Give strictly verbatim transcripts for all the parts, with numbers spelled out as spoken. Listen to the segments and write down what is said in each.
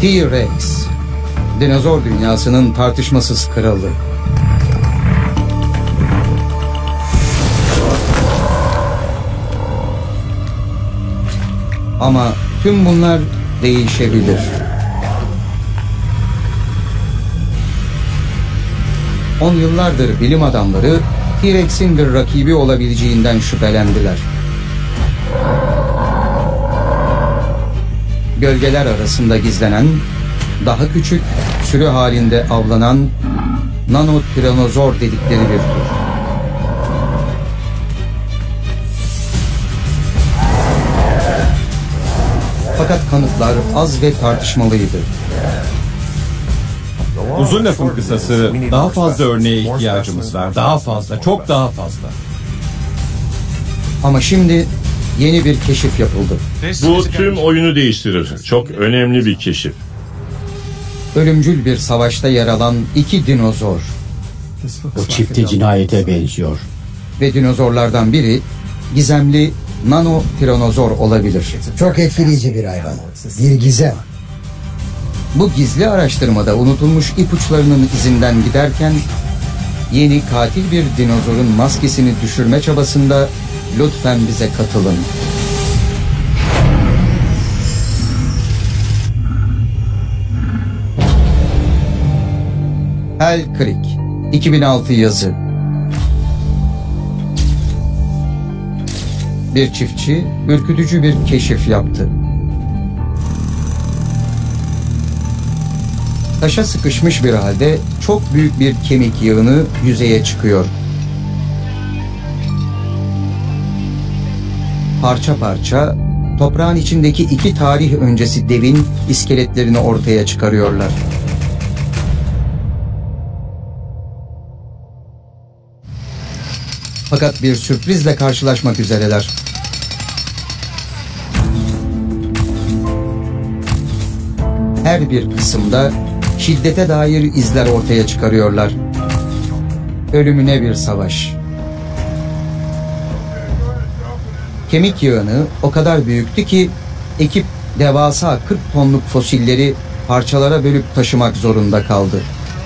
T-Rex, dinozor dünyasının tartışmasız kralı. Ama tüm bunlar değişebilir. On yıllardır bilim adamları T-Rex'in bir rakibi olabileceğinden şüphelendiler. Gölgeler arasında gizlenen, daha küçük, sürü halinde avlanan nanotiranozor dedikleri bir tür. Fakat kanıtlar az ve tartışmalıydı. Uzun lafın kısası, daha fazla örneğe ihtiyacımız var. Daha fazla, çok daha fazla. Ama şimdi yeni bir keşif yapıldı. Bu tüm oyunu değiştirir. Çok önemli bir keşif. Ölümcül bir savaşta yer alan iki dinozor. Bu çifte cinayete benziyor. Ve dinozorlardan biri gizemli nanotiranozor olabilir. Çok etkileyici bir hayvan. Bir gizem. Bu gizli araştırmada unutulmuş ipuçlarının izinden giderken yeni katil bir dinozorun maskesini düşürme çabasında lütfen bize katılın. Hell Creek, iki bin altı yazı. Bir çiftçi ürkütücü bir keşif yaptı. Taşa sıkışmış bir halde çok büyük bir kemik yığını yüzeye çıkıyor. Parça parça toprağın içindeki iki tarih öncesi devin iskeletlerini ortaya çıkarıyorlar. Fakat bir sürprizle karşılaşmak üzereler. Her bir kısımda şiddete dair izler ortaya çıkarıyorlar. Ölümüne bir savaş. Kemik yığını o kadar büyüktü ki ekip devasa kırk tonluk fosilleri parçalara bölüp taşımak zorunda kaldı.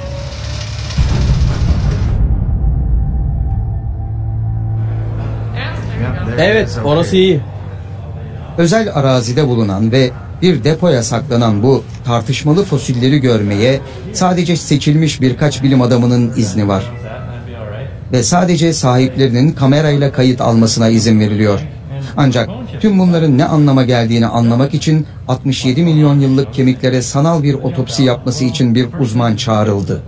Evet, orası iyi. Özel arazide bulunan ve bir depoya saklanan bu tartışmalı fosilleri görmeye sadece seçilmiş birkaç bilim adamının izni var. Ve sadece sahiplerinin kamerayla kayıt almasına izin veriliyor. Ancak tüm bunların ne anlama geldiğini anlamak için altmış yedi milyon yıllık kemiklere sanal bir otopsi yapması için bir uzman çağrıldı.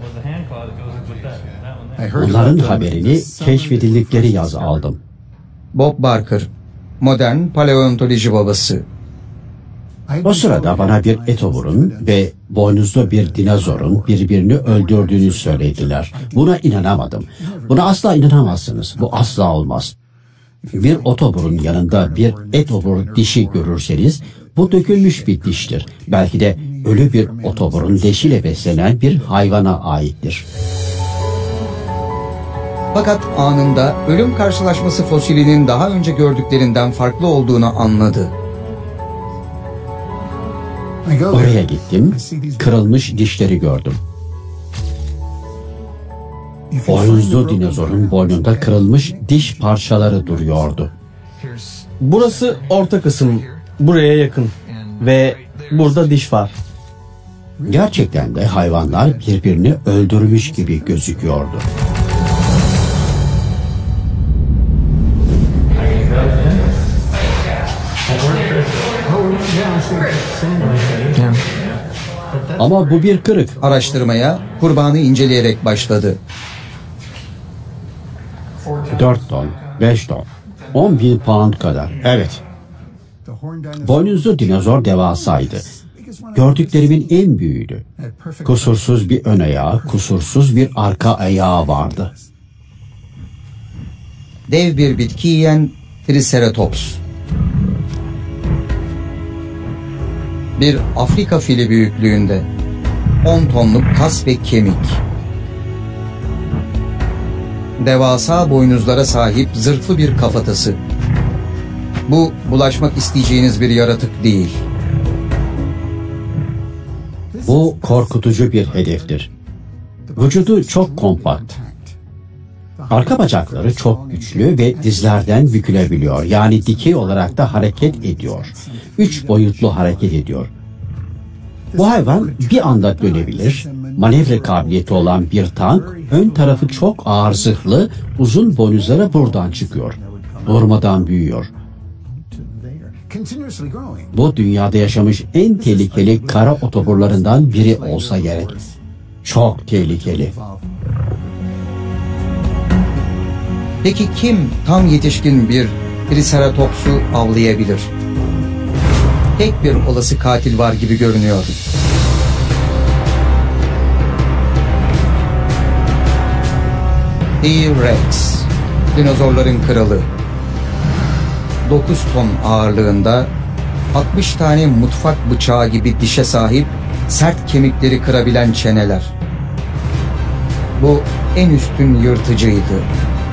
Onların haberini keşfedildikleri yaz aldım. Bob Barker, modern paleontoloji babası. O sırada bana bir etoburun ve boynuzlu bir dinozorun birbirini öldürdüğünü söylediler. Buna inanamadım. Buna asla inanamazsınız. Bu asla olmaz. Bir otoburun yanında bir etobur dişi görürseniz bu dökülmüş bir diştir. Belki de ölü bir otoburun leşiyle beslenen bir hayvana aittir. Fakat anında ölüm karşılaşması fosilinin daha önce gördüklerinden farklı olduğunu anladı. Oraya gittim, kırılmış dişleri gördüm. Boynuzlu dinozorun boynunda kırılmış diş parçaları duruyordu. Burası orta kısım, buraya yakın ve burada diş var. Gerçekten de hayvanlar birbirini öldürmüş gibi gözüküyordu. Ama bu bir kırık. Araştırmaya kurbanı inceleyerek başladı. Dört ton, beş ton, on bin pound kadar. Evet. Boynuzlu dinozor devasaydı. Gördüklerimin en büyüğüydü. Kusursuz bir ön ayağı, kusursuz bir arka ayağı vardı. Dev bir bitki yiyen Triceratops. Bir Afrika fili büyüklüğünde. on tonluk kas ve kemik. Devasa boynuzlara sahip zırhlı bir kafatası. Bu bulaşmak isteyeceğiniz bir yaratık değil. Bu korkutucu bir hedeftir. Vücudu çok kompakt. Arka bacakları çok güçlü ve dizlerden bükülebiliyor. Yani dikey olarak da hareket ediyor. Üç boyutlu hareket ediyor. Bu hayvan bir anda dönebilir. Manevra kabiliyeti olan bir tank, ön tarafı çok ağır zırhlı, uzun boynuzları buradan çıkıyor. Durmadan büyüyor. Bu dünyada yaşamış en tehlikeli kara otoburlarından biri olsa gerek. Çok tehlikeli. Peki kim tam yetişkin bir Triceratops'u avlayabilir? Tek bir olası katil var gibi görünüyor. T-Rex, dinozorların kralı. dokuz ton ağırlığında, altmış tane mutfak bıçağı gibi dişe sahip, sert kemikleri kırabilen çeneler. Bu en üstün yırtıcıydı.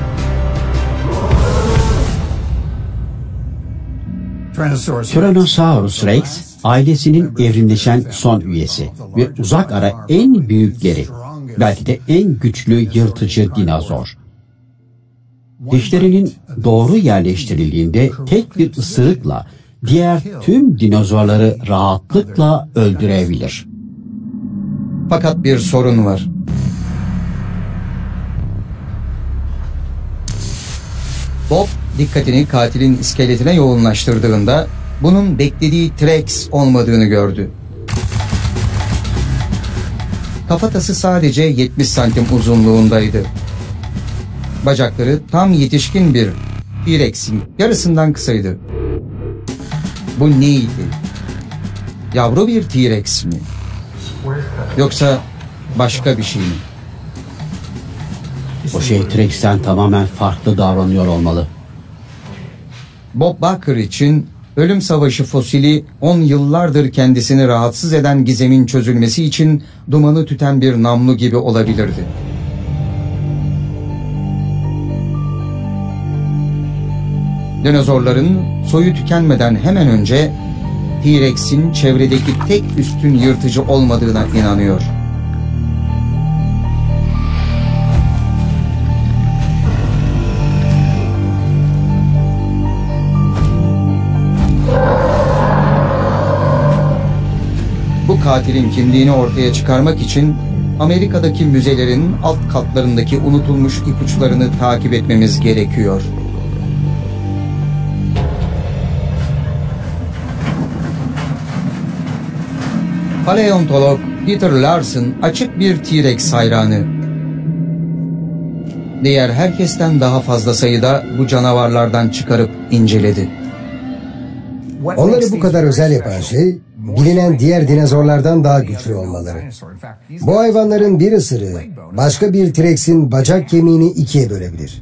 Tyrannosaurus Rex, ailesinin evrimleşen son üyesi ve uzak ara en büyükleri, belki de en güçlü yırtıcı dinozor. Dişlerinin doğru yerleştirildiğinde tek bir ısırıkla diğer tüm dinozorları rahatlıkla öldürebilir. Fakat bir sorun var. Bob dikkatini katilin iskeletine yoğunlaştırdığında bunun beklediği T-Rex olmadığını gördü. Kafatası sadece yetmiş santim uzunluğundaydı. Bacakları tam yetişkin bir T-Rex'in yarısından kısaydı. Bu neydi? Yavru bir T-Rex mi? Yoksa başka bir şey mi? O şey T-Rex'ten tamamen farklı davranıyor olmalı. Bob Barker için ölüm savaşı fosili on yıllardır kendisini rahatsız eden gizemin çözülmesi için dumanı tüten bir namlu gibi olabilirdi. Dinozorların soyu tükenmeden hemen önce T-Rex'in çevredeki tek üstün yırtıcı olmadığına inanıyor. Bu katilin kimliğini ortaya çıkarmak için Amerika'daki müzelerin alt katlarındaki unutulmuş ipuçlarını takip etmemiz gerekiyor. Paleontolog Peter Larson açık bir T-Rex hayranı. Diğer herkesten daha fazla sayıda bu canavarlardan çıkarıp inceledi. Onları bu kadar özel yapan şey, bilinen diğer dinozorlardan daha güçlü olmaları. Bu hayvanların bir ısırığı başka bir T-Rex'in bacak kemiğini ikiye bölebilir.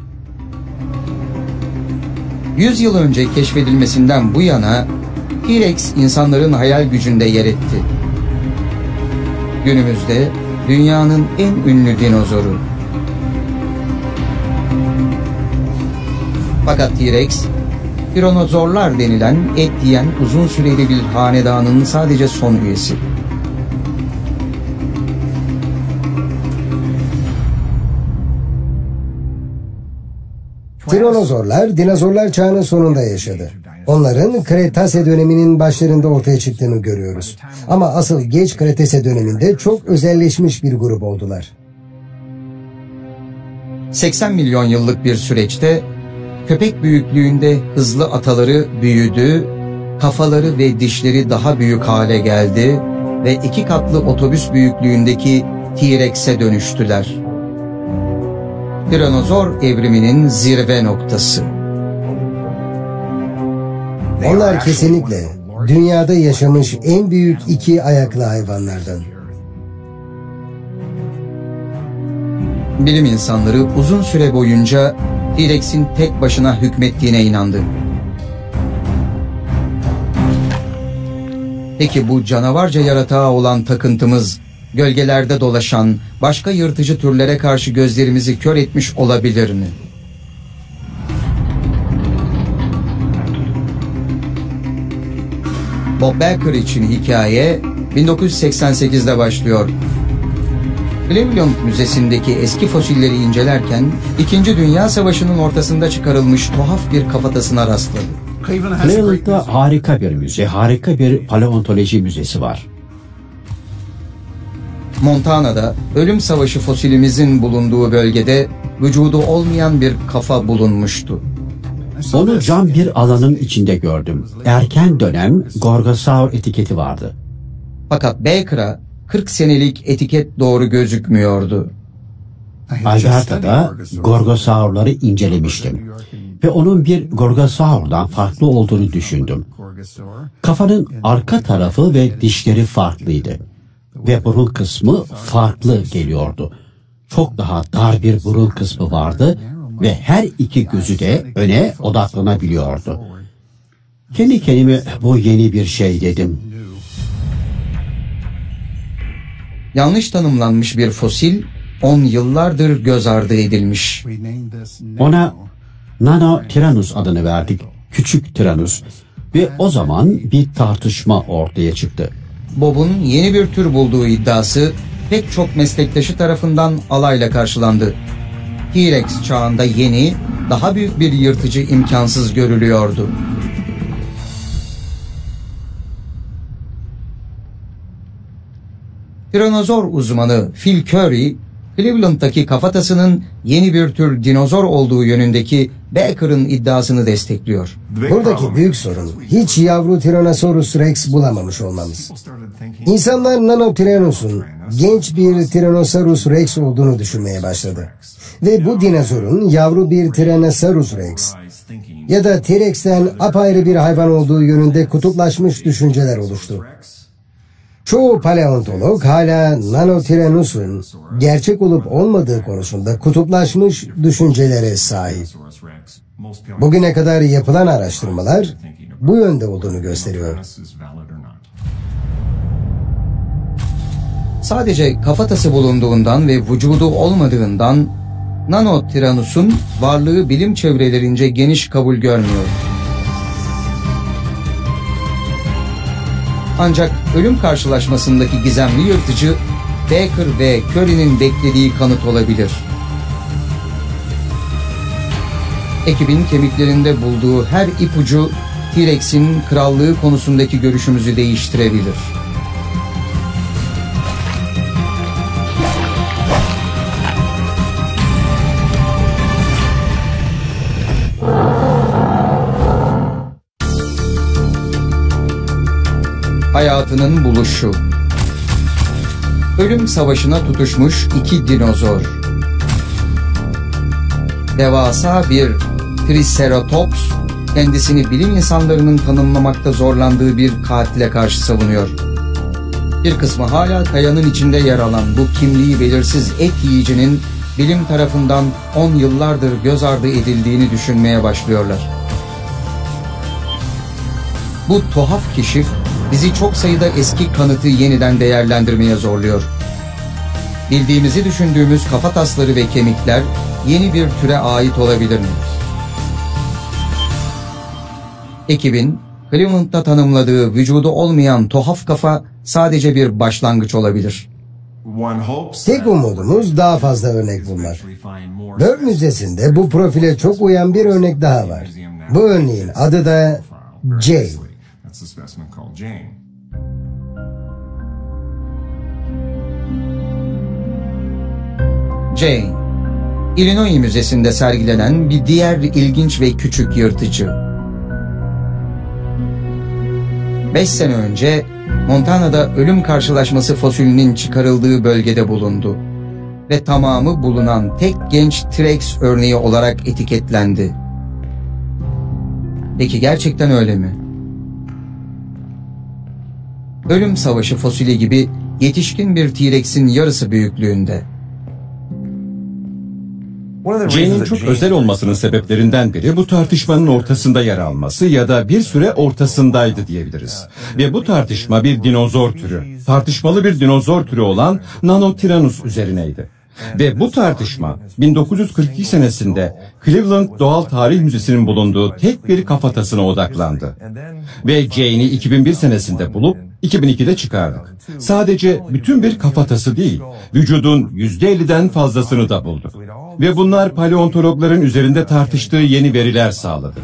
yüz yıl önce keşfedilmesinden bu yana T-Rex insanların hayal gücünde yer etti. Günümüzde dünyanın en ünlü dinozoru. Fakat T-Rex, Tiranozorlar denilen et yiyen uzun süreli bir hanedanın sadece son üyesi. Tiranozorlar, dinozorlar çağının sonunda yaşadı. Onların Kretase döneminin başlarında ortaya çıktığını görüyoruz. Ama asıl geç Kretase döneminde çok özelleşmiş bir grup oldular. seksen milyon yıllık bir süreçte köpek büyüklüğünde hızlı ataları büyüdü, kafaları ve dişleri daha büyük hale geldi ve iki katlı otobüs büyüklüğündeki T-Rex'e dönüştüler. Tiranozor evriminin zirve noktası. Onlar kesinlikle dünyada yaşamış en büyük iki ayaklı hayvanlardan. Bilim insanları uzun süre boyunca T-Rex'in tek başına hükmettiğine inandı. Peki bu canavarca yaratığa olan takıntımız, gölgelerde dolaşan başka yırtıcı türlere karşı gözlerimizi kör etmiş olabilir mi? Bob Barker için hikaye bin dokuz yüz seksen sekizde başlıyor. Cleveland Müzesi'ndeki eski fosilleri incelerken İkinci Dünya Savaşı'nın ortasında çıkarılmış tuhaf bir kafatasına rastladı. Cleveland'da harika bir müze, harika bir paleontoloji müzesi var. Montana'da ölüm savaşı fosilimizin bulunduğu bölgede vücudu olmayan bir kafa bulunmuştu. Onu cam bir alanın içinde gördüm. Erken dönem Gorgosaur etiketi vardı. Fakat Baker'a kırk senelik etiket doğru gözükmüyordu. Alberta'da Gorgosaurları incelemiştim. Ve onun bir Gorgosaur'dan farklı olduğunu düşündüm. Kafanın arka tarafı ve dişleri farklıydı. Ve burun kısmı farklı geliyordu. Çok daha dar bir burun kısmı vardı ve her iki gözü de öne odaklanabiliyordu. Kendi kendime bu yeni bir şey dedim. Yanlış tanımlanmış bir fosil on yıllardır göz ardı edilmiş. Ona Nanotyrannus adını verdik. Küçük Tyrannus. Ve o zaman bir tartışma ortaya çıktı. Bob'un yeni bir tür bulduğu iddiası pek çok meslektaşı tarafından alayla karşılandı. T-Rex çağında yeni, daha büyük bir yırtıcı imkansız görülüyordu. Tiranozor uzmanı Phil Currie, Cleveland'daki kafatasının yeni bir tür dinozor olduğu yönündeki Baker'ın iddiasını destekliyor. Buradaki büyük sorun hiç yavru Tyrannosaurus Rex bulamamış olmamız. İnsanlar Nanotyrannus'un genç bir Tyrannosaurus Rex olduğunu düşünmeye başladı. Ve bu dinozorun yavru bir Tyrannosaurus Rex ya da T-Rex'ten apayrı bir hayvan olduğu yönünde kutuplaşmış düşünceler oluştu. Çoğu paleontolog hala Nanotyrannus'un gerçek olup olmadığı konusunda kutuplaşmış düşüncelere sahip. Bugüne kadar yapılan araştırmalar bu yönde olduğunu gösteriyor. Sadece kafatası bulunduğundan ve vücudu olmadığından Nanotyrannus'un varlığı bilim çevrelerince geniş kabul görmüyor. Ancak ölüm karşılaşmasındaki gizemli yırtıcı Baker ve Currie'nin beklediği kanıt olabilir. Ekibin kemiklerinde bulduğu her ipucu T-Rex'in krallığı konusundaki görüşümüzü değiştirebilir. Hayatının buluşu. Ölüm savaşına tutuşmuş iki dinozor. Devasa bir Triceratops, kendisini bilim insanlarının tanımlamakta zorlandığı bir katile karşı savunuyor. Bir kısmı hala kayanın içinde yer alan bu kimliği belirsiz et yiyicinin bilim tarafından on yıllardır göz ardı edildiğini düşünmeye başlıyorlar. Bu tuhaf keşif bizi çok sayıda eski kanıtı yeniden değerlendirmeye zorluyor. Bildiğimizi düşündüğümüz kafatasları ve kemikler yeni bir türe ait olabilir mi? Ekibin Cleveland'da tanımladığı vücudu olmayan tuhaf kafa sadece bir başlangıç olabilir. Tek umudumuz daha fazla örnek bulmak. Böğür Müzesi'nde bu profile çok uyan bir örnek daha var. Bu örneğin adı da Jane. Jane, Illinois Müzesi'nde sergilenen bir diğer ilginç ve küçük yırtıcı. Beş sene önce Montana'da ölüm karşılaşması fosilinin çıkarıldığı bölgede bulundu ve tamamı bulunan tek genç T-Rex örneği olarak etiketlendi. Peki gerçekten öyle mi? Ölüm savaşı fosili gibi yetişkin bir T-Rex'in yarısı büyüklüğünde. Jane'in çok özel olmasının sebeplerinden biri bu tartışmanın ortasında yer alması ya da bir süre ortasındaydı diyebiliriz. Ve bu tartışma bir dinozor türü, tartışmalı bir dinozor türü olan Nanotyrannus üzerineydi. Ve bu tartışma bin dokuz yüz kırk iki senesinde Cleveland Doğal Tarih Müzesi'nin bulunduğu tek bir kafatasına odaklandı. Ve Jane'i iki bin bir senesinde bulup iki bin ikide çıkardık. Sadece bütün bir kafatası değil, vücudun yüzde elliden fazlasını da bulduk. Ve bunlar paleontologların üzerinde tartıştığı yeni veriler sağladı.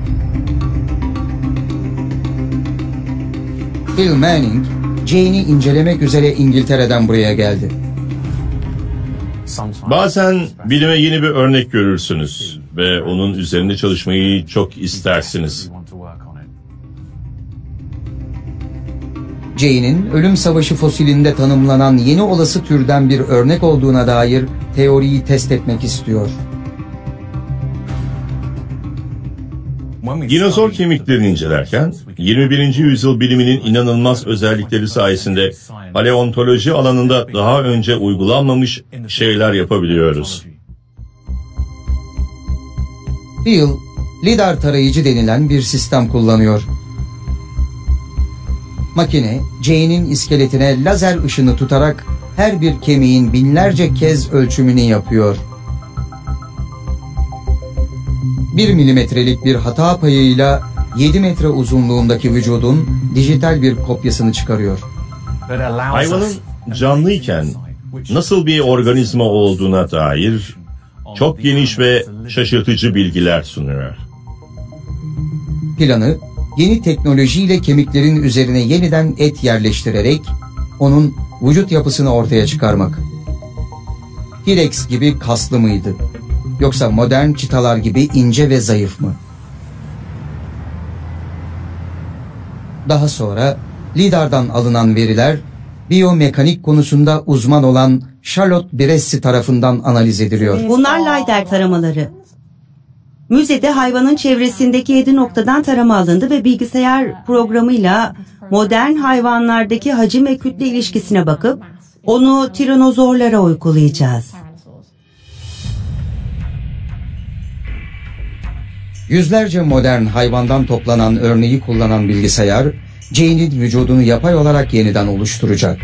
Bill Manning, Jane'i incelemek üzere İngiltere'den buraya geldi. Bazen bilime yeni bir örnek görürsünüz ve onun üzerinde çalışmayı çok istersiniz. Jane'in ölüm savaşı fosilinde tanımlanan yeni olası türden bir örnek olduğuna dair teoriyi test etmek istiyor. Dinozor kemiklerini incelerken yirmi birinci yüzyıl biliminin inanılmaz özellikleri sayesinde paleontoloji alanında daha önce uygulanmamış şeyler yapabiliyoruz. Bill, lidar tarayıcı denilen bir sistem kullanıyor. Makine, Jane'in iskeletine lazer ışını tutarak her bir kemiğin binlerce kez ölçümünü yapıyor. Bir milimetrelik bir hata payıyla yedi metre uzunluğundaki vücudun dijital bir kopyasını çıkarıyor. Hayvanın canlıyken nasıl bir organizma olduğuna dair çok geniş ve şaşırtıcı bilgiler sunuyor. Planı, yeni teknolojiyle kemiklerin üzerine yeniden et yerleştirerek onun vücut yapısını ortaya çıkarmak. T-Rex gibi kaslı mıydı? Yoksa modern çitalar gibi ince ve zayıf mı? Daha sonra lidardan alınan veriler biyomekanik konusunda uzman olan Charlotte Bresci tarafından analiz ediliyor. Bunlar lidar taramaları. Müzede hayvanın çevresindeki yedi noktadan tarama alındı ve bilgisayar programıyla modern hayvanlardaki hacim ve kütle ilişkisine bakıp onu tiranozorlara uygulayacağız. Yüzlerce modern hayvandan toplanan örneği kullanan bilgisayar, Jane'in vücudunu yapay olarak yeniden oluşturacak.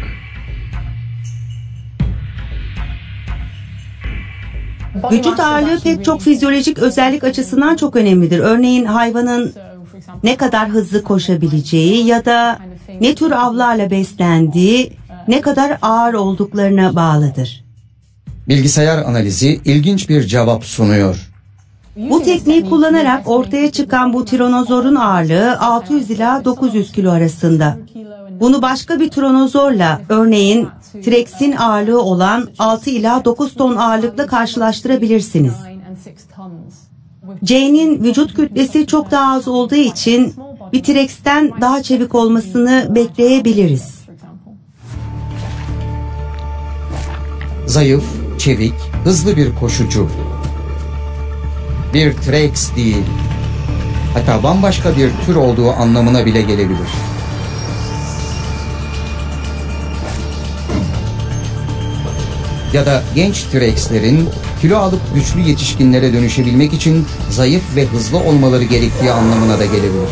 Vücut ağırlığı pek çok fizyolojik özellik açısından çok önemlidir. Örneğin hayvanın ne kadar hızlı koşabileceği ya da ne tür avlarla beslendiği, ne kadar ağır olduklarına bağlıdır. Bilgisayar analizi ilginç bir cevap sunuyor. Bu tekniği kullanarak ortaya çıkan bu tiranozorun ağırlığı altı yüz ila dokuz yüz kilo arasında. Bunu başka bir tiranozorla, örneğin T-Rex'in ağırlığı olan altı ila dokuz ton ağırlıkla karşılaştırabilirsiniz. Jane'in vücut kütlesi çok daha az olduğu için bir T-Rex'ten daha çevik olmasını bekleyebiliriz. Zayıf, çevik, hızlı bir koşucu. Bir T-Rex değil, hatta bambaşka bir tür olduğu anlamına bile gelebilir. Ya da genç T-Rex'lerin kilo alıp güçlü yetişkinlere dönüşebilmek için zayıf ve hızlı olmaları gerektiği anlamına da gelebilir.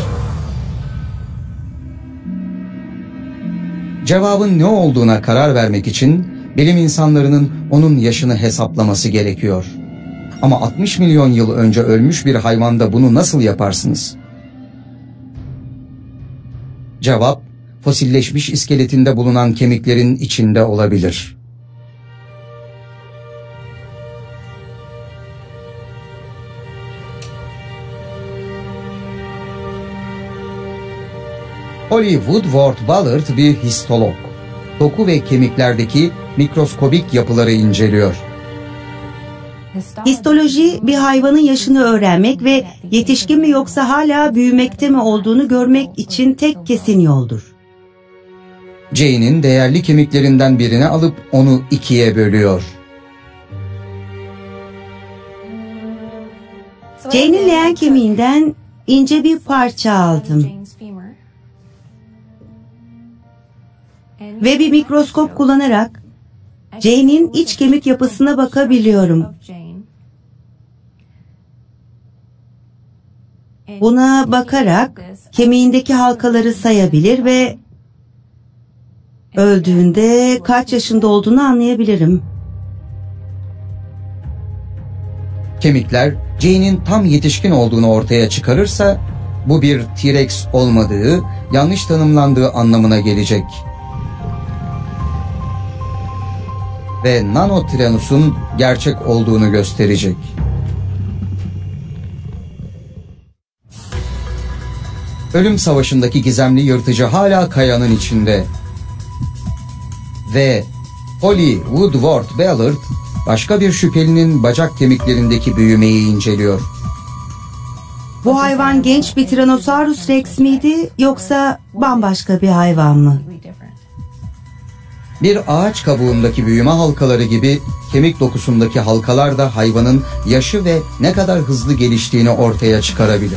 Cevabın ne olduğuna karar vermek için bilim insanlarının onun yaşını hesaplaması gerekiyor. Ama altmış milyon yıl önce ölmüş bir hayvanda bunu nasıl yaparsınız? Cevap, fosilleşmiş iskeletinde bulunan kemiklerin içinde olabilir. Holly Woodward Ballard bir histolog. Doku ve kemiklerdeki mikroskobik yapıları inceliyor. Histoloji, bir hayvanın yaşını öğrenmek ve yetişkin mi yoksa hala büyümekte mi olduğunu görmek için tek kesin yoldur. Jane'in değerli kemiklerinden birini alıp onu ikiye bölüyor. Jane'in leğen kemiğinden ince bir parça aldım. Ve bir mikroskop kullanarak Jane'in iç kemik yapısına bakabiliyorum. Buna bakarak kemiğindeki halkaları sayabilir ve öldüğünde kaç yaşında olduğunu anlayabilirim. Kemikler Jane'in tam yetişkin olduğunu ortaya çıkarırsa bu bir T-Rex olmadığı, yanlış tanımlandığı anlamına gelecek. Ve Nanotyrannos'un gerçek olduğunu gösterecek. Ölüm Savaşı'ndaki gizemli yırtıcı hala kayanın içinde. Ve Holly Woodward Ballard başka bir şüphelinin bacak kemiklerindeki büyümeyi inceliyor. Bu hayvan genç bir Tyrannosaurus Rex miydi yoksa bambaşka bir hayvan mı? Bir ağaç kabuğundaki büyüme halkaları gibi kemik dokusundaki halkalar da hayvanın yaşı ve ne kadar hızlı geliştiğini ortaya çıkarabilir.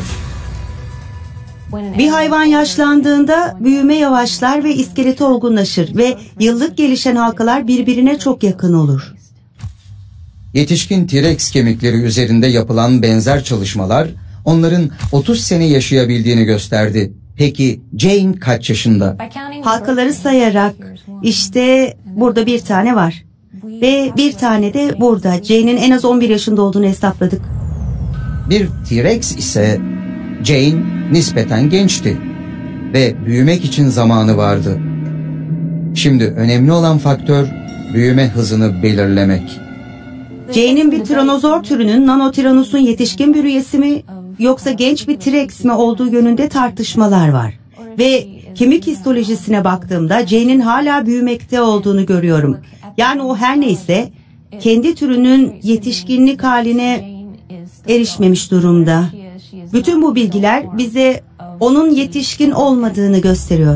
Bir hayvan yaşlandığında büyüme yavaşlar ve iskeleti olgunlaşır ve yıllık gelişen halkalar birbirine çok yakın olur. Yetişkin T-Rex kemikleri üzerinde yapılan benzer çalışmalar onların otuz sene yaşayabildiğini gösterdi. Peki Jane kaç yaşında? Halkaları sayarak işte burada bir tane var ve bir tane de burada. Jane'in en az on bir yaşında olduğunu hesapladık. Bir T-Rex ise Jane nispeten gençti ve büyümek için zamanı vardı. Şimdi önemli olan faktör büyüme hızını belirlemek. Jane'in bir tiranozor türünün Nanotyrannos'un yetişkin bir üyesi mi yoksa genç bir T-Rex mi olduğu yönünde tartışmalar var. Ve kemik histolojisine baktığımda Jane'in hala büyümekte olduğunu görüyorum. Yani o her neyse kendi türünün yetişkinlik haline erişmemiş durumda. Bütün bu bilgiler bize onun yetişkin olmadığını gösteriyor.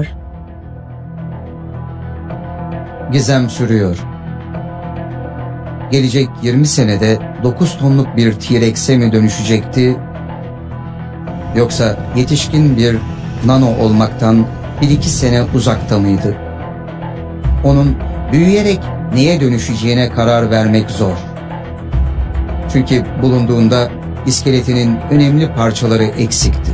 Gizem sürüyor. Gelecek yirmi senede dokuz tonluk bir T-Rex'e mi dönüşecekti? Yoksa yetişkin bir nano olmaktan bir iki sene uzakta mıydı? Onun büyüyerek neye dönüşeceğine karar vermek zor. Çünkü bulunduğunda iskeletinin önemli parçaları eksikti.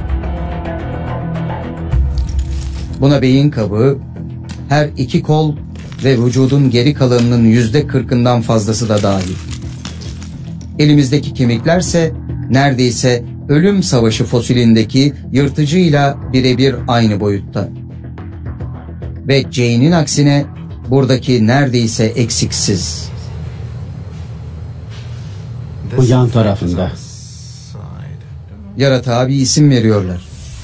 Buna beyin kabuğu, her iki kol ve vücudun geri kalanının yüzde kırkından fazlası da dahil. Elimizdeki kemiklerse neredeyse Ölüm Savaşı fosilindeki yırtıcıyla birebir aynı boyutta. Ve Jane'in aksine buradaki neredeyse eksiksiz. Bu yan tarafında. Yaratığa bir isim veriyorlar.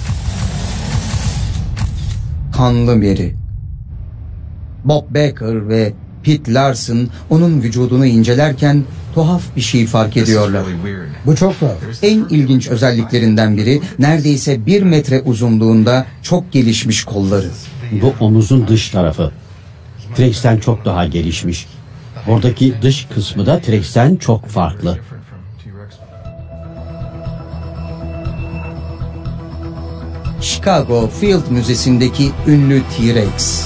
Kanlı Mary. Bob Baker ve Pete Larson onun vücudunu incelerken tuhaf bir şey fark ediyorlar. Bu çok tuhaf. En ilginç özelliklerinden biri neredeyse bir metre uzunluğunda çok gelişmiş kolları. Bu omuzun dış tarafı. T-Rex'ten çok daha gelişmiş. Oradaki dış kısmı da T-Rex'ten çok farklı. Chicago Field Müzesi'ndeki ünlü T-Rex.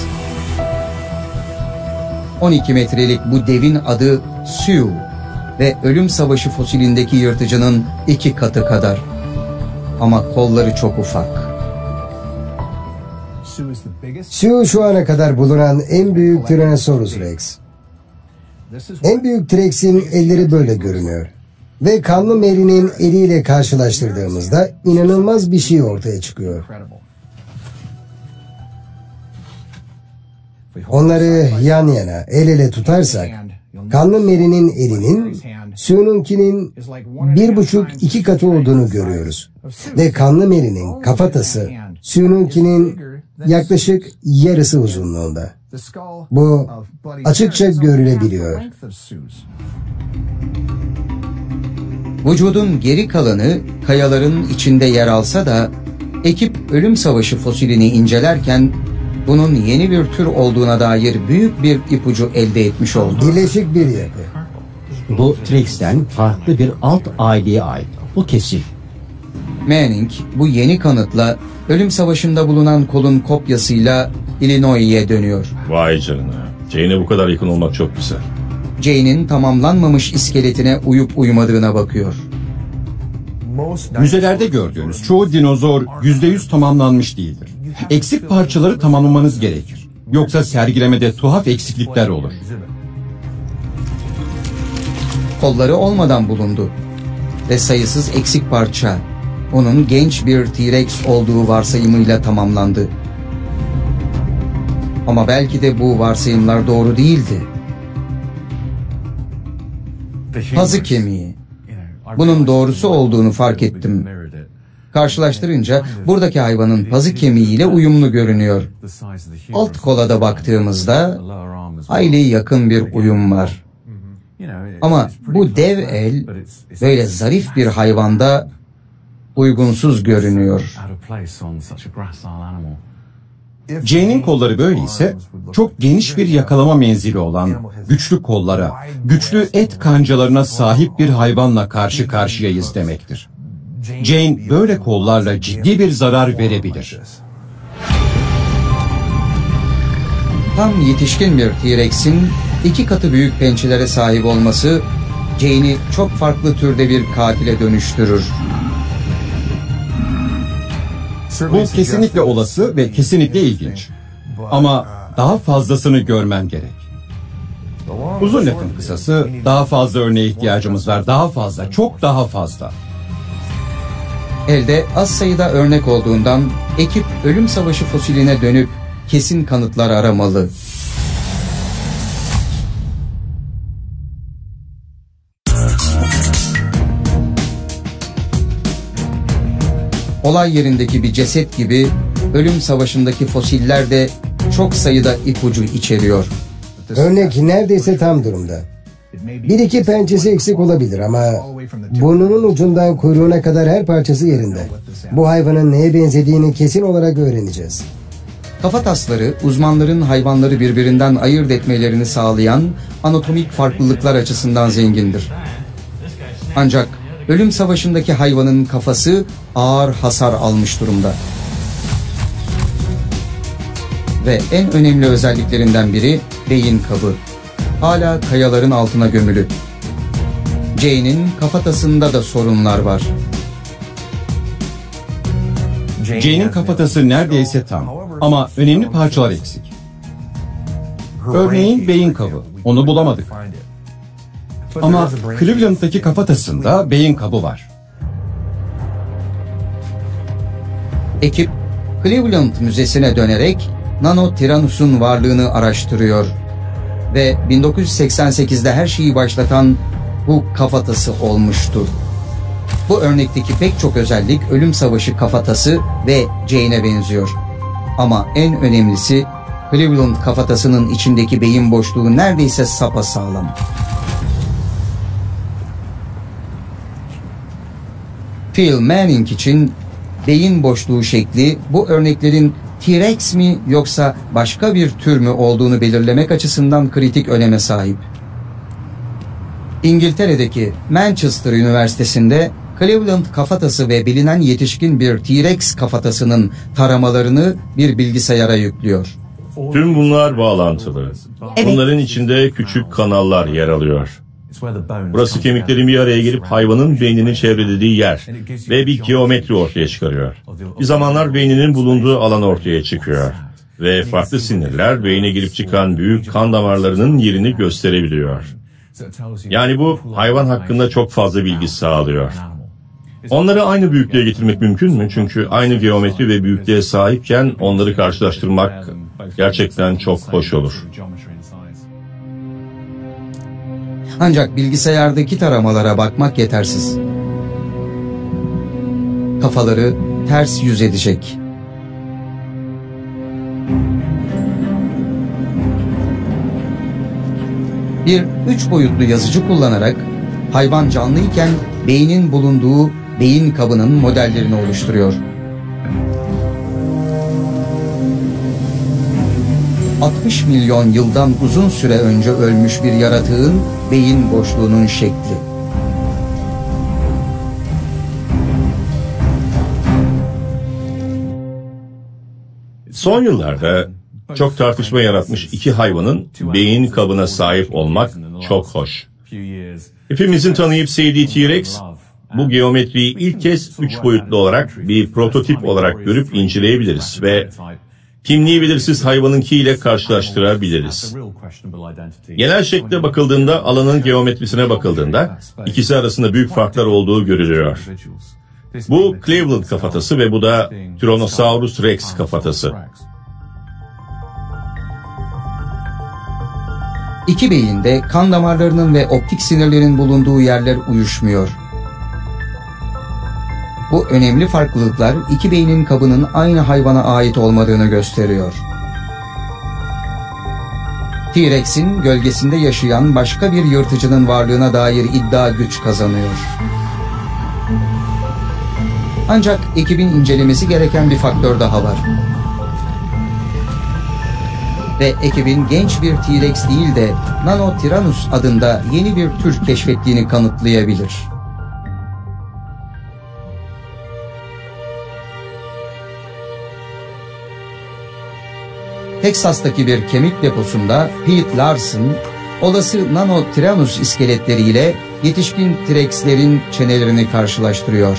on iki metrelik bu devin adı Sioux ve Ölüm Savaşı fosilindeki yırtıcının iki katı kadar. Ama kolları çok ufak. Sioux şu ana kadar bulunan en büyük Tyrannosaurus Rex. En büyük T-Rex'in elleri böyle görünüyor. Ve Kanlı Mary'nin eliyle karşılaştırdığımızda inanılmaz bir şey ortaya çıkıyor. Onları yan yana, el ele tutarsak, Kanlı Mary'nin elinin Sioux'unkinin bir buçuk iki katı olduğunu görüyoruz. Ve Kanlı Mary'nin kafatası Sioux'unkinin yaklaşık yarısı uzunluğunda. Bu açıkça görülebiliyor. Vücudun geri kalanı kayaların içinde yer alsa da ekip Ölüm Savaşı fosilini incelerken bunun yeni bir tür olduğuna dair büyük bir ipucu elde etmiş oldu. Birleşik bir yapı. Bu T-Rex'ten farklı bir alt aileye ait. Bu kesin. Manning bu yeni kanıtla Ölüm Savaşı'nda bulunan kolun kopyasıyla Illinois'e dönüyor. Vay canına. Jane'e bu kadar yakın olmak çok güzel. Jane'in tamamlanmamış iskeletine uyup uymadığına bakıyor. Müzelerde gördüğünüz çoğu dinozor yüzde yüz tamamlanmış değildir. Eksik parçaları tamamlamanız gerekir. Yoksa sergilemede tuhaf eksiklikler olur. Kolları olmadan bulundu. ve sayısız eksik parça onun genç bir T-Rex olduğu varsayımıyla tamamlandı. Ama belki de bu varsayımlar doğru değildi. Pazı kemiği. Bunun doğrusu olduğunu fark ettim. Karşılaştırınca buradaki hayvanın pazı kemiğiyle uyumlu görünüyor. Alt kola da baktığımızda hayli yakın bir uyum var. Ama bu dev el böyle zarif bir hayvanda uygunsuz görünüyor. Jane'in kolları böyleyse çok geniş bir yakalama menzili olan, güçlü kollara, güçlü et kancalarına sahip bir hayvanla karşı karşıyayız demektir. Jane böyle kollarla ciddi bir zarar verebilir. Tam yetişkin bir T-Rex'in iki katı büyük pençelere sahip olması Jane'i çok farklı türde bir katile dönüştürür. Bu kesinlikle olası ve kesinlikle ilginç. Ama daha fazlasını görmem gerek. Uzun lafın kısası, daha fazla örneğe ihtiyacımız var. Daha fazla, çok daha fazla. Elde az sayıda örnek olduğundan ekip ölüm savaşı fosiline dönüp kesin kanıtlar aramalı. Olay yerindeki bir ceset gibi ölüm savaşındaki fosiller de çok sayıda ipucu içeriyor. Örnek neredeyse tam durumda. Bir iki pençesi eksik olabilir ama burnunun ucundan kuyruğuna kadar her parçası yerinde. Bu hayvanın neye benzediğini kesin olarak öğreneceğiz. Kafatasları uzmanların hayvanları birbirinden ayırt etmelerini sağlayan anatomik farklılıklar açısından zengindir. Ancak ölüm savaşındaki hayvanın kafası ağır hasar almış durumda. Ve en önemli özelliklerinden biri beyin kabı. Hala kayaların altına gömülü. Jane'in kafatasında da sorunlar var. Jane'in kafatası neredeyse tam ama önemli parçalar eksik. Örneğin beyin kabı. Onu bulamadık. Ama Cleveland'daki kafatasında beyin kabı var. Ekip Cleveland Müzesi'ne dönerek Nanotyranus'un varlığını araştırıyor. Ve bin dokuz yüz seksen sekizde her şeyi başlatan bu kafatası olmuştu. Bu örnekteki pek çok özellik ölüm savaşı kafatası ve Jane'e benziyor. Ama en önemlisi Cleveland kafatasının içindeki beyin boşluğu neredeyse sapasağlam. Phil Manning için beyin boşluğu şekli bu örneklerin T-Rex mi yoksa başka bir tür mü olduğunu belirlemek açısından kritik öneme sahip. İngiltere'deki Manchester Üniversitesi'nde Cleveland kafatası ve bilinen yetişkin bir T-Rex kafatasının taramalarını bir bilgisayara yüklüyor. Tüm bunlar bağlantılı. Evet. Bunların içinde küçük kanallar yer alıyor. Burası kemiklerin bir araya gelip hayvanın beynini çevrelediği yer ve bir geometri ortaya çıkarıyor. Bir zamanlar beyninin bulunduğu alan ortaya çıkıyor ve farklı sinirler beyne girip çıkan büyük kan damarlarının yerini gösterebiliyor. Yani bu hayvan hakkında çok fazla bilgi sağlıyor. Onları aynı büyüklüğe getirmek mümkün mü? Çünkü aynı geometri ve büyüklüğe sahipken onları karşılaştırmak gerçekten çok hoş olur. Ancak bilgisayardaki taramalara bakmak yetersiz. Kafaları ters yüz edecek. Bir üç boyutlu yazıcı kullanarak hayvan canlıyken beynin bulunduğu beyin kabının modellerini oluşturuyor. altmış milyon yıldan uzun süre önce ölmüş bir yaratığın beyin boşluğunun şekli. Son yıllarda çok tartışma yaratmış iki hayvanın beyin kabına sahip olmak çok hoş. Hepimizin tanıyıp sevdiği T-Rex, bu geometriyi ilk kez üç boyutlu olarak bir prototip olarak görüp inceleyebiliriz ve kimliği belirsiz hayvanınkiyle karşılaştırabiliriz. Genel şekle bakıldığında, alanın geometrisine bakıldığında ikisi arasında büyük farklar olduğu görülüyor. Bu Cleveland kafatası ve bu da Tyrannosaurus Rex kafatası. İki beyinde kan damarlarının ve optik sinirlerin bulunduğu yerler uyuşmuyor. Bu önemli farklılıklar iki beynin kabının aynı hayvana ait olmadığını gösteriyor. T-Rex'in gölgesinde yaşayan başka bir yırtıcının varlığına dair iddia güç kazanıyor. Ancak ekibin incelemesi gereken bir faktör daha var. Ve ekibin genç bir T-Rex değil de Nanotyrannus adında yeni bir tür keşfettiğini kanıtlayabilir. Teksas'taki bir kemik deposunda Pete Larson, olası Nanotyrannus iskeletleriyle yetişkin T-Rex'lerin çenelerini karşılaştırıyor.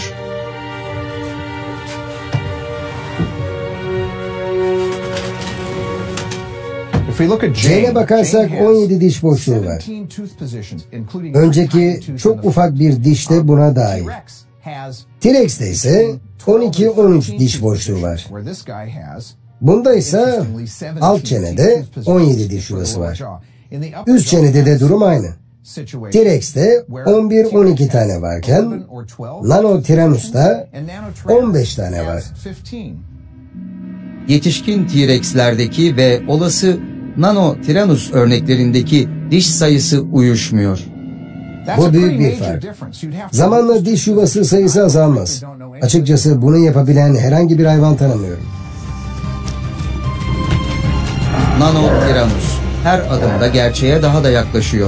Jane'e bakarsak on yedi diş boşluğu var. Önceki çok ufak bir diş de buna dahil. T-Rex'te ise on iki on üç diş boşluğu var. Bunda ise alt çenede on yedi diş yuvası var. Üst çenede de durum aynı. T-Rex'te on bir on iki tane varken Nanotyrannus'ta on beş tane var. Yetişkin T-Rex'lerdeki ve olası Nanotyrannus örneklerindeki diş sayısı uyuşmuyor. Bu büyük bir fark. Zamanla diş yuvası sayısı azalmaz. Açıkçası bunu yapabilen herhangi bir hayvan tanımıyorum. Nanotyrannus her adımda gerçeğe daha da yaklaşıyor.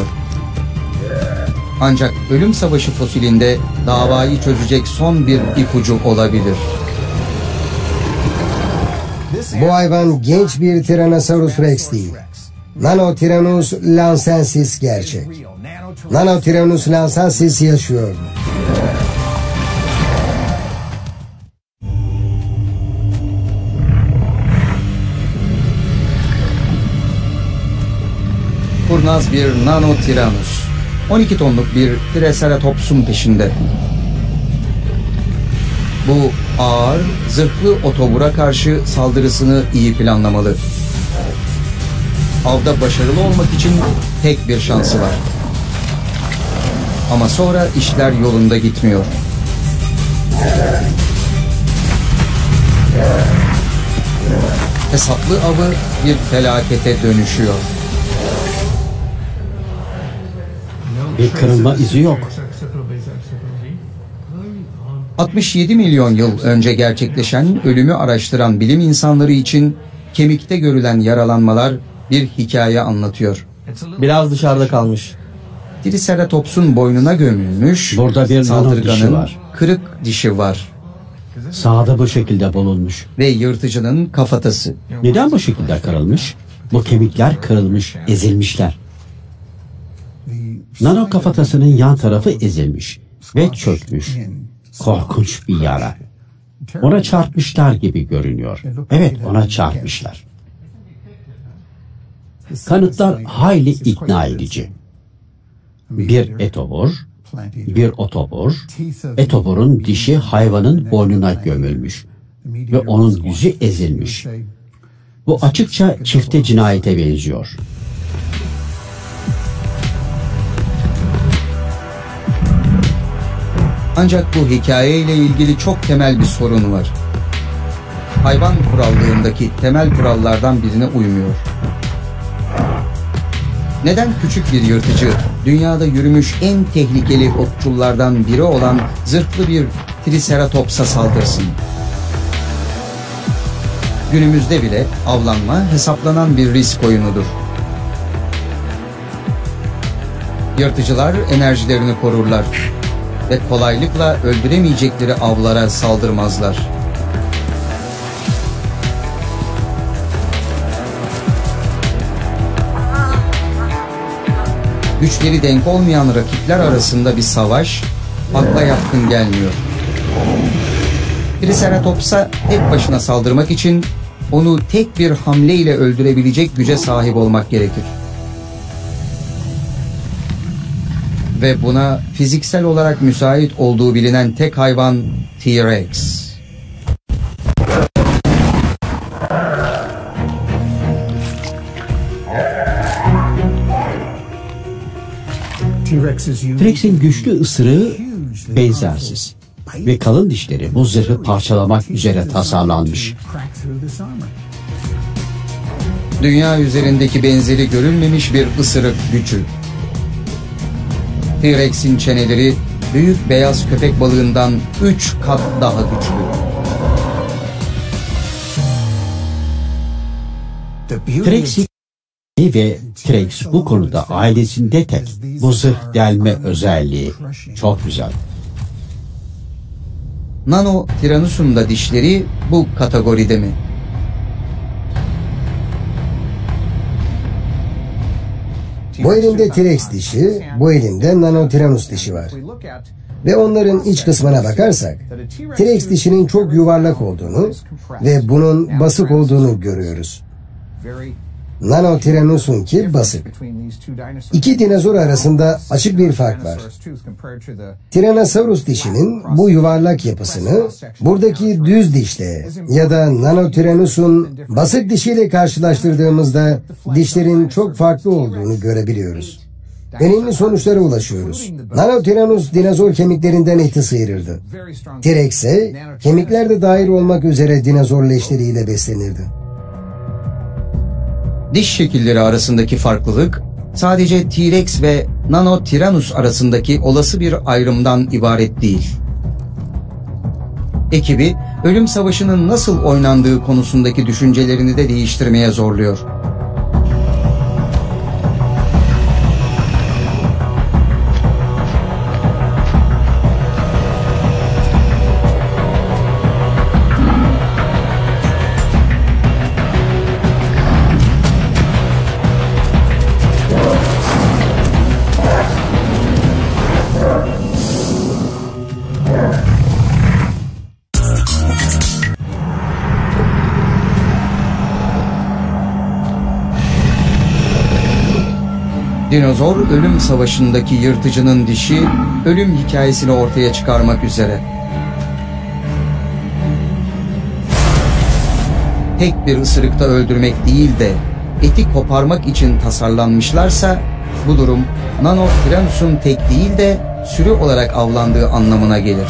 Ancak ölüm savaşı fosilinde davayı çözecek son bir ipucu olabilir. Bu hayvan genç bir Tyrannosaurus Rex değil. Nanotyrannus lancensis gerçek. Nanotyrannus lancensis yaşıyor. Kurnaz bir Nanotyrannus, on iki tonluk bir Triceratops'un peşinde. Bu ağır, zırhlı otobura karşı saldırısını iyi planlamalı. Avda başarılı olmak için tek bir şansı var. Ama sonra işler yolunda gitmiyor. Hesaplı avı bir felakete dönüşüyor. Bir kırılma izi yok. altmış yedi milyon yıl önce gerçekleşen ölümü araştıran bilim insanları için kemikte görülen yaralanmalar bir hikaye anlatıyor. Biraz dışarıda kalmış. Triceratops'un boynuna gömülmüş, Burada bir nanot dişi var. kırık dişi var Sağda bu şekilde bulunmuş. ve yırtıcının kafatası. Neden bu şekilde kırılmış? Bu kemikler kırılmış, ezilmişler. Nano kafatasının yan tarafı ezilmiş ve çökmüş. Korkunç bir yara. Ona çarpmışlar gibi görünüyor. Evet, ona çarpmışlar. Kanıtlar hayli ikna edici. Bir etobur, bir otobur, etoburun dişi hayvanın boynuna gömülmüş ve onun yüzü ezilmiş. Bu açıkça çifte cinayete benziyor. Ancak bu hikayeyle ilgili çok temel bir sorun var. Hayvan kurallığındaki temel kurallardan birine uymuyor. Neden küçük bir yırtıcı, dünyada yürümüş en tehlikeli otçullardan biri olan zırhlı bir Triceratops'a saldırsın? Günümüzde bile avlanma hesaplanan bir risk oyunudur. Yırtıcılar enerjilerini korurlar ve kolaylıkla öldüremeyecekleri avlara saldırmazlar. Güçleri denk olmayan rakipler arasında bir savaş akla yatkın gelmiyor. Triceratops'a tek başına saldırmak için onu tek bir hamleyle öldürebilecek güce sahip olmak gerekir. Ve buna fiziksel olarak müsait olduğu bilinen tek hayvan T-Rex. T-Rex'in güçlü ısırığı benzersiz ve kalın dişleri bu zırhı parçalamak üzere tasarlanmış. Dünya üzerindeki benzeri görülmemiş bir ısırık gücü. T-Rex'in çeneleri büyük beyaz köpek balığından üç kat daha güçlü. T-Rex'in ve T-Rex bu konuda ailesinde tek. Bu zırh delme özelliği çok güzel. Nano Tyrannosaurus'un da dişleri bu kategoride mi? Bu elinde T-Rex dişi, bu elinde Nanotyrannos dişi var. Ve onların iç kısmına bakarsak, T-Rex dişinin çok yuvarlak olduğunu ve bunun basık olduğunu görüyoruz. Nanotyrannos'unki basık. İki dinozor arasında açık bir fark var. Tyrannosaurus dişinin bu yuvarlak yapısını buradaki düz dişle ya da Nanotyrannos'un basık dişiyle karşılaştırdığımızda dişlerin çok farklı olduğunu görebiliyoruz. Önemli sonuçlara ulaşıyoruz. Nanotyrannos dinozor kemiklerinden eti sıyırırdı. T-Rex ise kemikler de dahil olmak üzere dinozor leşleriyle beslenirdi. Diş şekilleri arasındaki farklılık sadece T-Rex ve Nanotyrannos arasındaki olası bir ayrımdan ibaret değil. Ekibi ölüm savaşının nasıl oynandığı konusundaki düşüncelerini de değiştirmeye zorluyor. Dinozor ölüm savaşındaki yırtıcının dişi ölüm hikayesini ortaya çıkarmak üzere. Tek bir ısırıkta öldürmek değil de eti koparmak için tasarlanmışlarsa bu durum Nanotyrannos'un tek değil de sürü olarak avlandığı anlamına gelir.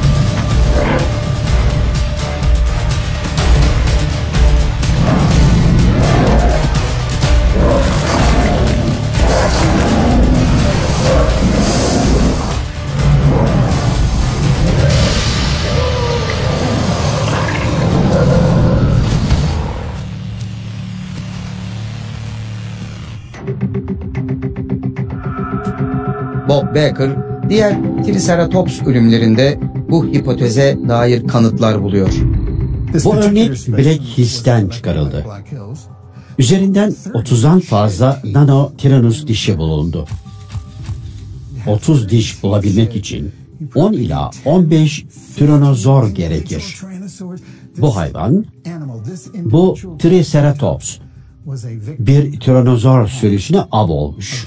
Bob Baker, diğer Triceratops ölümlerinde bu hipoteze dair kanıtlar buluyor. Bu örnek Black Hills'ten çıkarıldı. Üzerinden otuzdan fazla Nanotyrannos dişi bulundu. otuz diş bulabilmek için on ila on beş Tyrannosaur gerekir. Bu hayvan, bu Triceratops, bir Tyrannosaur sürüsüne av olmuş.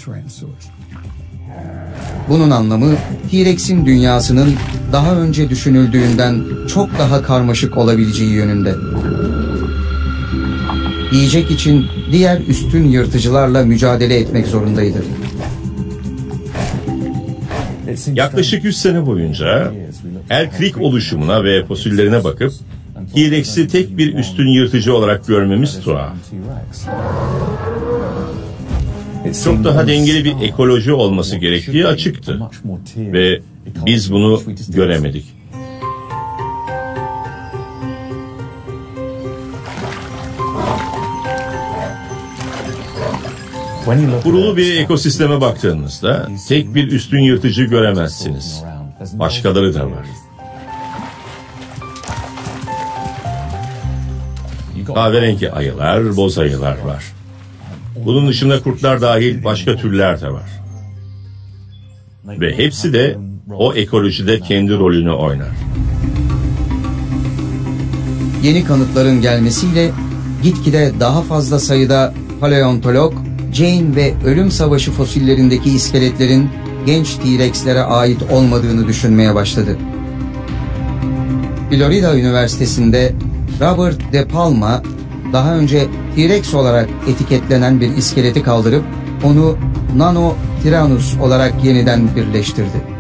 Bunun anlamı T-Rex'in dünyasının daha önce düşünüldüğünden çok daha karmaşık olabileceği yönünde. Yiyecek için diğer üstün yırtıcılarla mücadele etmek zorundaydı. Yaklaşık yüz sene boyunca El Creek oluşumuna ve fosillerine bakıp T-Rex'i tek bir üstün yırtıcı olarak görmemiz tuhaf. Çok daha dengeli bir ekoloji olması gerektiği açıktı ve biz bunu göremedik. Kurulu bir ekosisteme baktığınızda tek bir üstün yırtıcı göremezsiniz. Başkaları da var. Kahverengi ayılar, boz ayılar var. Bunun dışında kurtlar dahil başka türler de var. Ve hepsi de o ekolojide kendi rolünü oynar. Yeni kanıtların gelmesiyle gitgide daha fazla sayıda paleontolog, Jane ve Ölüm Savaşı fosillerindeki iskeletlerin genç T-Rex'lere ait olmadığını düşünmeye başladı. Florida Üniversitesi'nde Robert De Palma, daha önce T-Rex olarak etiketlenen bir iskeleti kaldırıp onu Nanotyrannus olarak yeniden birleştirdi.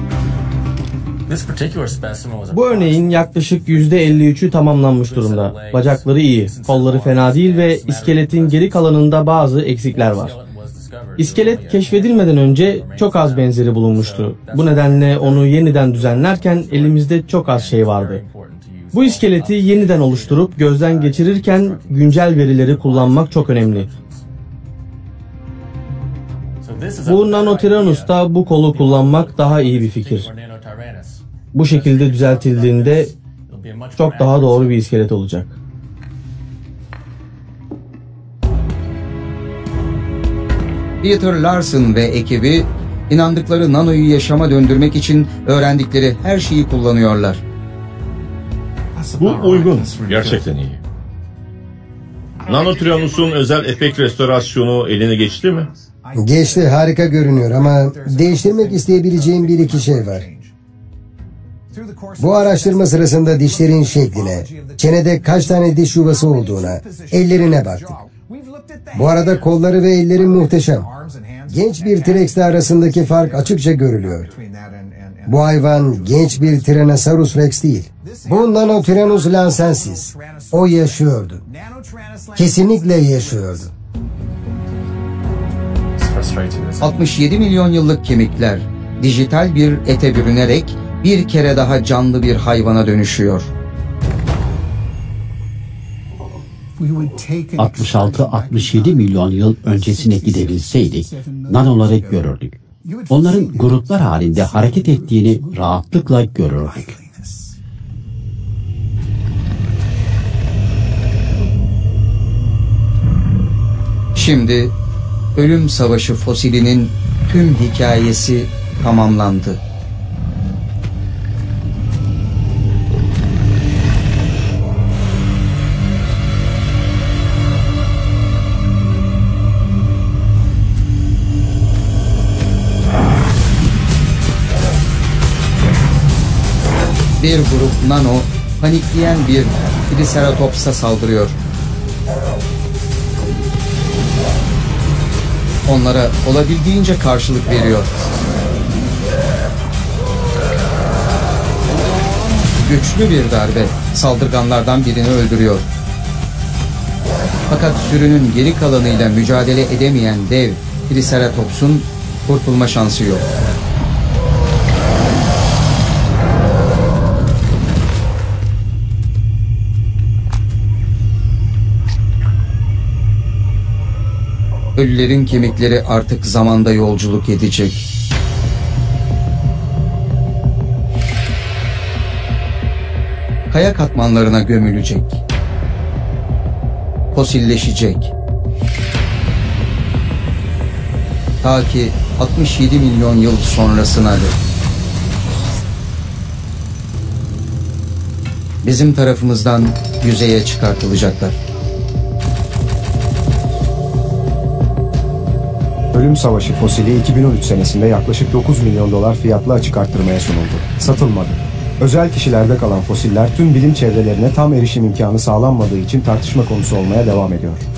Bu örneğin yaklaşık yüzde elli üçü tamamlanmış durumda. Bacakları iyi, kolları fena değil ve iskeletin geri kalanında bazı eksikler var. İskelet keşfedilmeden önce çok az benzeri bulunmuştu. Bu nedenle onu yeniden düzenlerken elimizde çok az şey vardı. Bu iskeleti yeniden oluşturup gözden geçirirken güncel verileri kullanmak çok önemli. Bu Nanotyrannus'ta bu kolu kullanmak daha iyi bir fikir. Bu şekilde düzeltildiğinde çok daha doğru bir iskelet olacak. Peter Larson ve ekibi inandıkları nanoyu yaşama döndürmek için öğrendikleri her şeyi kullanıyorlar. Bu uygun. Gerçekten iyi. Nanotyrannus'un özel efekt restorasyonu eline geçti mi? Geçti, harika görünüyor ama değiştirmek isteyebileceğim bir iki şey var. Bu araştırma sırasında dişlerin şekline, çenede kaç tane diş yuvası olduğuna, ellerine baktık. Bu arada kolları ve elleri muhteşem. Genç bir T-Rex'le arasındaki fark açıkça görülüyor. Bu hayvan genç bir Tyrannosaurus Rex değil. Bu Nanotyrannus lancensis. O yaşıyordu. Kesinlikle yaşıyordu. altmış yedi milyon yıllık kemikler dijital bir ete bürünerek bir kere daha canlı bir hayvana dönüşüyor. altmış altı altmış yedi milyon yıl öncesine gidebilseydik nanoları görürdük. Onların gruplar halinde hareket ettiğini rahatlıkla görürdük. Şimdi Ölüm Savaşı fosilinin tüm hikayesi tamamlandı. Bir grup nano panikleyen bir Triceratops'a saldırıyor. Onlara olabildiğince karşılık veriyor. Güçlü bir darbe saldırganlardan birini öldürüyor. Fakat sürünün geri kalanıyla mücadele edemeyen dev Triceratops'un kurtulma şansı yok. Ölülerin kemikleri artık zamanda yolculuk edecek. Kaya katmanlarına gömülecek. Fosilleşecek. Ta ki altmış yedi milyon yıl sonrasına dek. Bizim tarafımızdan yüzeye çıkartılacaklar. Ölüm Savaşı fosili iki bin on üç senesinde yaklaşık dokuz milyon dolar fiyatla açık arttırmaya sunuldu. Satılmadı. Özel kişilerde kalan fosiller tüm bilim çevrelerine tam erişim imkanı sağlanmadığı için tartışma konusu olmaya devam ediyor.